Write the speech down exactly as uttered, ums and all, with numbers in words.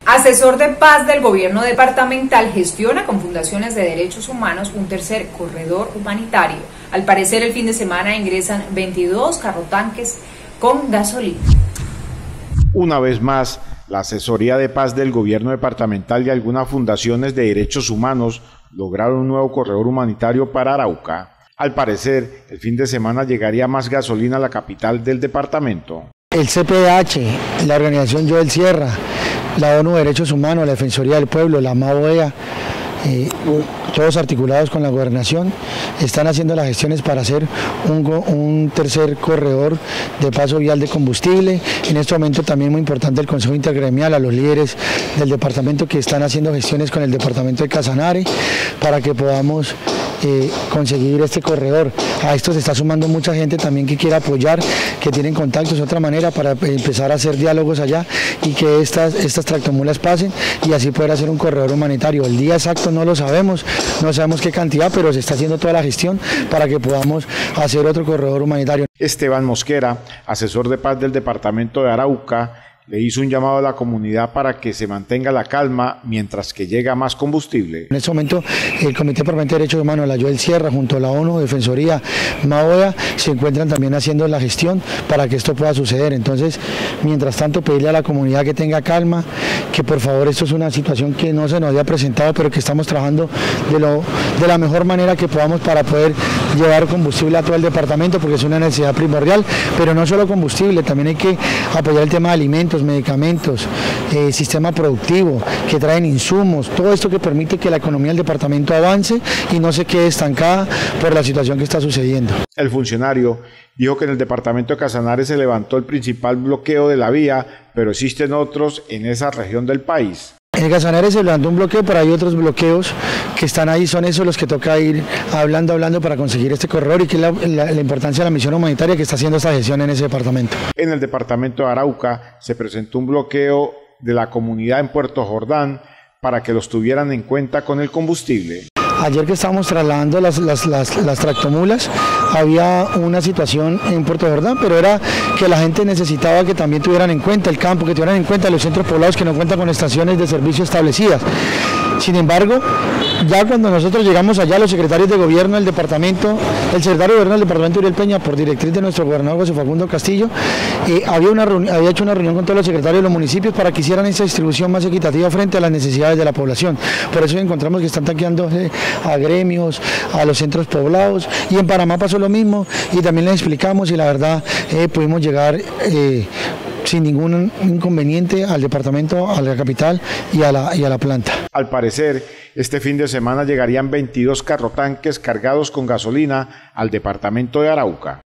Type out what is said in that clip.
Asesor de paz del gobierno departamental gestiona con fundaciones de derechos humanos un tercer corredor humanitario. Al parecer, el fin de semana ingresan veintidós carrotanques con gasolina. Una vez más, la asesoría de paz del gobierno departamental y algunas fundaciones de derechos humanos lograron un nuevo corredor humanitario para Arauca. Al parecer, el fin de semana llegaría más gasolina a la capital del departamento. El C P D H, la organización Joel Sierra, la ONU de Derechos Humanos, la Defensoría del Pueblo, la M A O E A, eh, todos articulados con la gobernación, están haciendo las gestiones para hacer un, un tercer corredor de paso vial de combustible. En este momento también muy importante el Consejo Intergremial, a los líderes del departamento que están haciendo gestiones con el departamento de Casanare para que podamos Eh, conseguir este corredor. A esto se está sumando mucha gente también que quiere apoyar, que tienen contactos de otra manera para empezar a hacer diálogos allá y que estas, estas tractomulas pasen y así poder hacer un corredor humanitario. El día exacto no lo sabemos, no sabemos qué cantidad, pero se está haciendo toda la gestión para que podamos hacer otro corredor humanitario. Esteban Mosquera, asesor de paz del departamento de Arauca, le hizo un llamado a la comunidad para que se mantenga la calma mientras que llega más combustible. En este momento el Comité Permanente de Derechos Humanos, la Joel Sierra, junto a la ONU, Defensoría, M A O E A, se encuentran también haciendo la gestión para que esto pueda suceder. Entonces, mientras tanto, pedirle a la comunidad que tenga calma, que por favor, esto es una situación que no se nos había presentado, pero que estamos trabajando de, lo, de la mejor manera que podamos para poder llevar combustible a todo el departamento, porque es una necesidad primordial, pero no solo combustible, también hay que apoyar el tema de alimentos, medicamentos, eh, sistema productivo, que traen insumos, todo esto que permite que la economía del departamento avance y no se quede estancada por la situación que está sucediendo. El funcionario dijo que en el departamento de Casanare se levantó el principal bloqueo de la vía, pero existen otros en esa región del país. En Casanare se levantó un bloqueo, pero hay otros bloqueos que están ahí, son esos los que toca ir hablando, hablando para conseguir este corredor y que es la, la, la importancia de la misión humanitaria que está haciendo esta gestión en ese departamento. En el departamento de Arauca se presentó un bloqueo de la comunidad en Puerto Jordán para que los tuvieran en cuenta con el combustible. Ayer que estábamos trasladando las, las, las, las tractomulas, había una situación en Puerto Jordán, pero era que la gente necesitaba que también tuvieran en cuenta el campo, que tuvieran en cuenta los centros poblados que no cuentan con estaciones de servicio establecidas. Sin embargo, ya cuando nosotros llegamos allá, los secretarios de gobierno del departamento, el secretario de gobierno del departamento Uriel Peña, por directriz de nuestro gobernador José Facundo Castillo, eh, había, una había hecho una reunión con todos los secretarios de los municipios para que hicieran esa distribución más equitativa frente a las necesidades de la población. Por eso encontramos que están tanqueándose a gremios, a los centros poblados, y en Panamá pasó lo mismo, y también les explicamos y la verdad eh, pudimos llegar eh, sin ningún inconveniente al departamento, a la capital y a la, y a la planta. Al parecer, este fin de semana llegarían veintidós carrotanques cargados con gasolina al departamento de Arauca.